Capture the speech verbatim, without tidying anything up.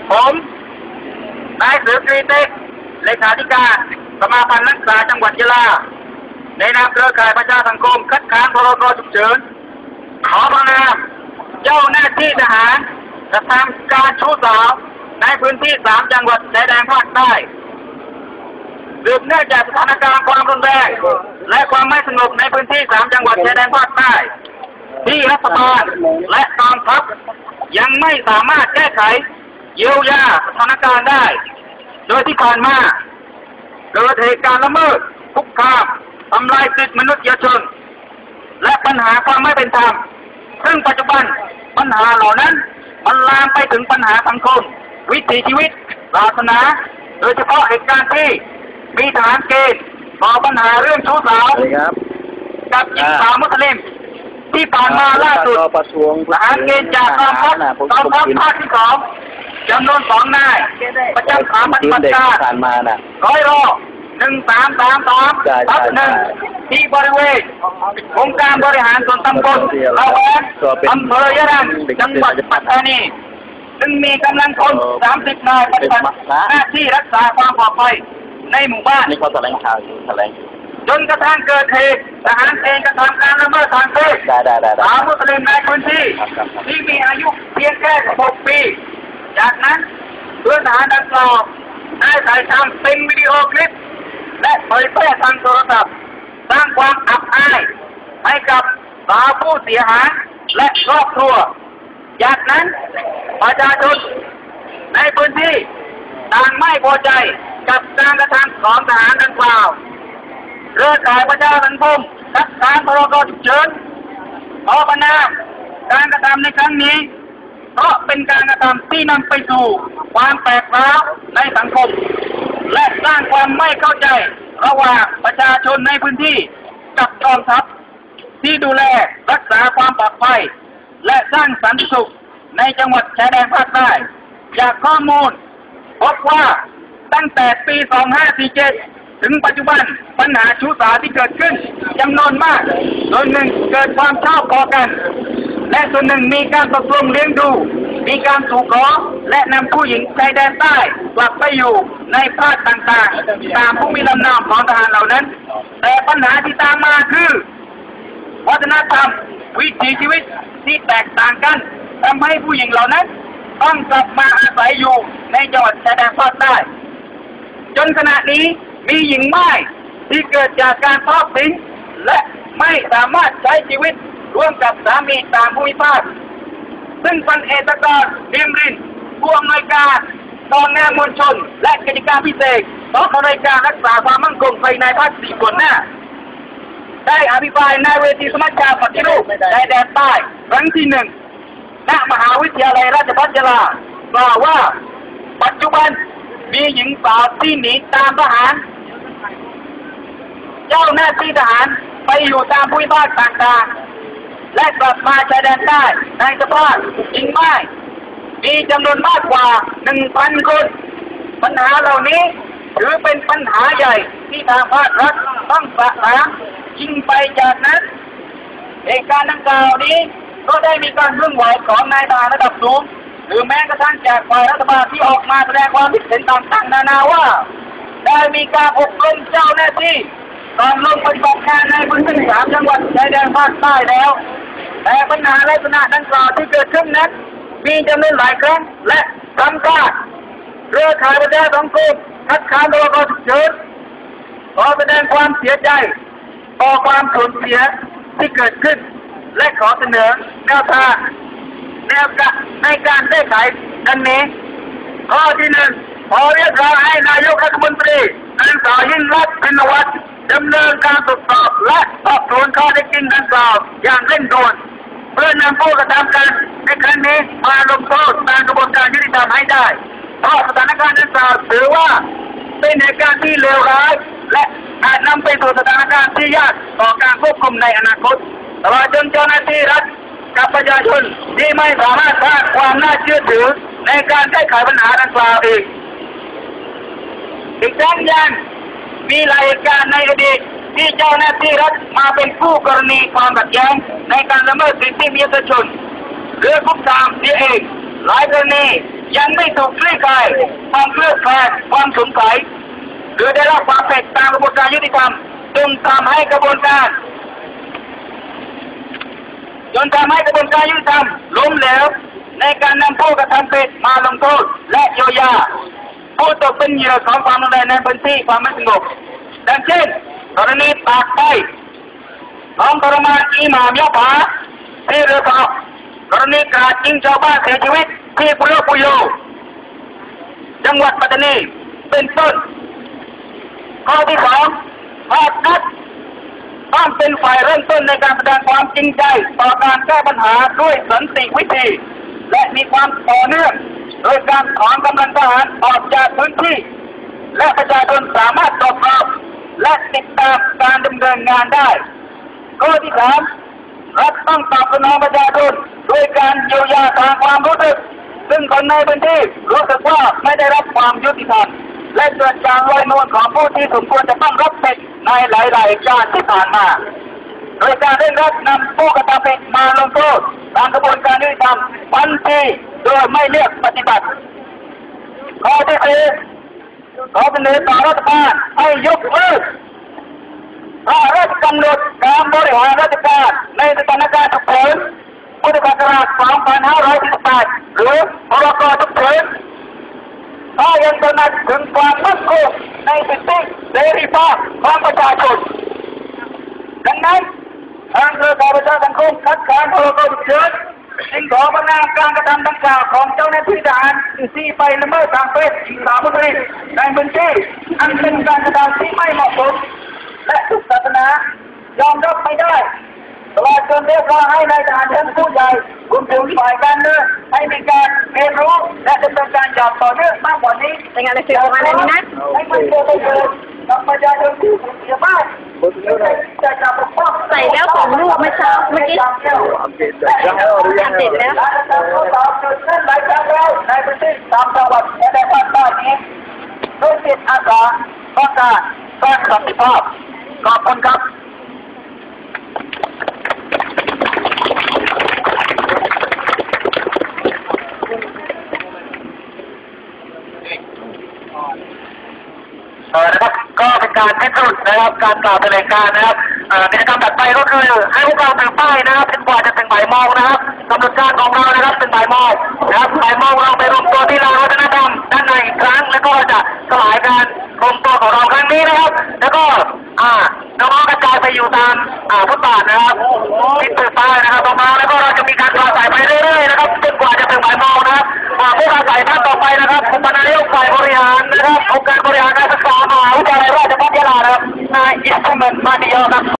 ผมนายสืบกรีเต็กเลขาธิการสมาพันธ์นักศึกษาจังหวัดยะลาในนามเครือข่ายประชาสังคมคัดค้านพรกฉุกเฉินขอประนามเจ้าหน้าที่ทหารกระทำการชู้สาวในพื้นที่สามจังหวัดชายแดนภาคใต้สืบเนื่องจากสถานการณ์ความรุนแรงและความไม่สงบในพื้นที่สามจังหวัดชายแดนภาคใต้ที่รัฐบาลและกองทัพยังไม่สามารถแก้ไขเยียวยาสถานการณ์ได้โดยที่ผ่านมาเกิดเหตุการณ์ละเมิดคุกคามทำลายสิทธิมนุษยชนและปัญหาความไม่เป็นธรรมซึ่งปัจจุบันปัญหาเหล่านั้นมันลามไปถึงปัญหาสังคมวิถีชีวิตศาสนาโดยเฉพาะเหตุการณ์ที่มีทหารเกณฑ์ก่อปัญหาเรื่องชู้สาวกับหญิงสาวมุสลิมที่ผ่านมาล่าสุดทหารเกณฑ์จากกองทัพกองทัพภาคที่สองจำนวนสองนายประจำฐานปฏิบัติการร้อยรอหนึ่งสามสามสามทับหนึ่งที่บริเวณองค์การบริหารส่วนตำบลละแวงอำเภอยะรังจังหวัดปัตตานีซึ่งมีกำลังพลสามสิบนายปฏิบัติหน้าที่รักษาความปลอดภัยในหมู่บ้านนี่เขาแถลงข่าวอยู่แถลงจนกระทั่งเกิดเหตุทหารเองกระทำการละเมิดทางเพศสาวมุสลิมในพื้นที่ที่มีอายุเพียงแค่หกปีจากนั้นเพื่อนทหารดังกล่าวได้ถ่ายทำเป็นวิดีโอคลิปและเผยแพร่ทางโทรศัพท์สร้างความอับอายให้กับสาวผู้เสียหายและครอบครัวจากนั้นประชาชนในพื้นที่ต่างไม่พอใจกับการกระทำของทหารดังกล่าวเครือข่ายประชาสังคมคัดค้านพรกฉุกเฉินขอประนามการกระทำในครั้งนี้เพราะเป็นการกระทำที่นำไปสู่ความแตกร้าวในสังคมและสร้างความไม่เข้าใจระหว่างประชาชนในพื้นที่กับกองทัพที่ดูแลรักษาความปลอดภัยและสร้างสันติสุขในจังหวัดชายแดนภาคใต้จากข้อมูลพบว่าตั้งแต่ปี สองพันห้าร้อยสี่สิบเจ็ด ถึงปัจจุบันปัญหาชู้สาวที่เกิดขึ้นจำนวนมากส่วนหนึ่งเกิดความชอบพอกันและส่วนหนึ่งมีการตกลงเลี้ยงดูมีการสู่ขอและนำผู้หญิงชายแดนใต้กลับไปอยู่ในภาคต่างๆตามผู้มีลำนามของทหารเหล่านั้นแต่ปัญหาที่ตามมาคือวัฒนธรรมวิถีชีวิตที่แตกต่างกันทำให้ผู้หญิงเหล่านั้นต้องกลับมาอาศัยอยู่ในจังหวัดชายแดนภาคใต้จนขณะนี้มีหญิงม่ายที่เกิดจากการทอดทิ้งและไม่สามารถใช้ชีวิตร่วมกับสามีตามภูมิภาคซึ่งพันเอกกรดิมรินผู้อำนวยการกองงานมวลชนและกิจการพิเศษของคณะการรักษาความมั่นคงภายในภาคสี่ส่วนหน้าได้อภิปรายในเวทีสมัชชาปฏิรูปชายแดนใต้ครั้งที่หนึ่งณมหาวิทยาลัยราชภัฏยะลากล่าวว่าปัจจุบันมีหญิงสาวที่หนีตามทหารเจ้าหน้าที่ทหารไปอยู่ตามภูมิภาคต่างๆและกลับมาชายแดนใต้ในสภาพหญิงม่ายมีจำนวนมากกว่า หนึ่งพัน คนปัญหาเหล่านี้ถือเป็นปัญหาใหญ่ที่ทางภาครัฐต้องสะสางยิ่งไปจากนั้นเหตุการณ์ดังกล่าวนี้ก็ได้มีการเคลื่อนไหวของนายทหารระดับสูงหรือแม้กระทั่งจากฝ่ายรัฐบาลที่ออกมาแสดงความคิดเห็นต่างๆนานาว่าได้มีการอบรมเจ้าหน้าที่ตอนลงปฏิบัติการในพื้นที่สามจังหวัดชายแดนภาคใต้แล้วแต่ปัญหาลักษณะดังกล่าวที่เกิดขึ้นนั้นมีจำนวนหลายครั้งและทำการเครือข่ายประชาสังคมคัดค้านพรกฉุกเฉินขอแสดงความเสียใจต่อความสูญเสียที่เกิดขึ้นและขอเสนอแนวทางแนวการในการแก้ไขดังนี้ข้อที่หนึ่งขอเรียกร้องให้นายกรัฐมนตรีนางสาวยิ่งรักษณ์ชินวัตรดำเนินการตรวจสอบและสอบสวนข้อเท็จจริงดังกล่าวอย่างเร่งด่วนเพื่อนำผู้กระทำการในครั้งนี้มาลงโทษตามกระบวนการยุติธรรมให้ได้เพราะสถานการณ์ดังกล่าวถือว่าเป็นเหตุการณ์ที่เลวร้ายและอาจนำไปสู่สถานการณ์ที่ยากต่อการควบคุมในอนาคตตลอดจนเจ้าหน้าที่รัฐกับประชาชนที่ไม่สามารถสร้างความน่าเชื่อถือในการแก้ไขปัญหาดังกล่าวอีกอีกทั้งยังมีหลายเหตุการณ์ในอดีตที่เจ้าหน้าที่รัฐมาเป็นผู้กรณีความขัดแย้งในการละเมิดสิทธิมนุษยชนหรือคุกคามเสียเองหลายกรณียังไม่ถูกคลี่คลายความเคลือบแคลงความสงสัยหรือได้รับความผิดตามกระบวนการยุติธรรมจนทำให้กระบวนการจนทำให้กระบวนการยุติธรรมล้มเหลวในการนำผู้กระทำผิดมาลงโทษและเยียวยาผู้ตกเป็นเหยื่อของความรุนแรงในพื้นที่ความไม่สงบดังเช่นกรณีปากใต้น้องทรมานอีหม่ามยะผาที่เรือเกาะกรณีกราดยิงชาวบ้านเสียชีวิตที่ปุโรปุโยจังหวัดปัตตานีเป็นต้นข้อที่สองภาครัฐต้องเป็นฝ่ายเริ่มต้นในการแสดงความจริงใจต่อการแก้ปัญหาด้วยสันติวิธีและมีความต่อเนื่องโดยการถอนกำลังทหารออกจากพื้นที่และประชาชนสามารถตรวจสอบและติดตามการดำเนินงานได้ข้อที่สามรัฐต้องตอบสนองประชาชนด้วยการเยียวยาทางความรู้สึกซึ่งคนในพื้นที่รู้สึกว่าไม่ได้รับความยุติธรรมและเกิดการลอยนวลของผู้ที่สมควรจะต้องรับผิดในหลายๆการที่ผ่านมาโดยการเร่งรัดนำผู้กระทำผิดมาลงโทษตามกระบวนการยุติธรรมทันทีโดยไม่เลือกปฏิบัติข้อที่สี่ขอเสนอต่อรัฐบาลให้ยกเลิกพระราชกำหนดการบริหารราชการในสถานการณ์ฉุกเฉินพุทธศักราชสองพันห้าร้อยสี่สิบแปดหรือพรกฉุกเฉินถ้ายังตระหนักถึงความมั่นคงในสิทธิเสรีภาพของประชาชนดังนั้นทางเครือข่ายประชาสังคมคัดค้านพรกฉุกเฉินจึงขอประนามการกระทำดังกล่าวของเจ้าหน้าที่ทหารที่ไปละเมิดทางเพศหญิงสาวมุสลิมในพื้นที่อันเป็นการกระทำที่ไม่เหมาะสมและทุกศาสนายอมรับไม่ได้ตลอดจนเรียกร้องให้นายทหารชั้นผู้ใหญ่รวมถึงฝ่ายการเมืองให้มีการเรียนรู้และดำเนินการอย่างต่อเนื่องมากกว่านี้ในงานในสื่อประมาณนี้นะให้มันเกิดประโยชน์กับประชาชนที่เสียบ้านจะจับปกป้องใส่แล้วของลูกเมื่อเช้าเมื่อกี้อัปเดตแล้วตามจุดนั้นหลายครั้งแล้วในพื้นที่ตามจังหวัดและในภาคใต้นี้โดยจิตอาสาต้องการสร้างสันติภาพขอบคุณครับเออนะครับก็เป็นการที่สุดนะครับการกล่าวแถลงการนะครับเอ่อกิจกรรมถัดไปก็คือให้พวกเราถือป้ายนะครับจนกว่าจะถึงบ่ายโมงนะครับกำหนดการของเรานะครับเป็นบ่ายโมงนะครับบ่ายโมงเราไปรวมตัวที่ลานวัฒนธรรมด้านในอีกครั้งแล้วก็จะสลายการรวมตัวของเราครั้งนี้นะครับแล้วก็อ่าน้องๆกระจายไปอยู่ตามอ่าฟุตบาทนะครับที่ถือป้ายนะครับตรงมาแล้วก็เราจะมีการปราศัยไปเรื่อยๆนะครับจนกว่าจะถึงบ่ายโมงนะครับผู้ปราศัยท่านต่อไปนะครับอุปนายกฝ่ายบริหารนะครับองค์การบริหารการศึกษามหาวิทยาลัยราชภัฏยะลานะครับนายอิสมันมานิยอครับ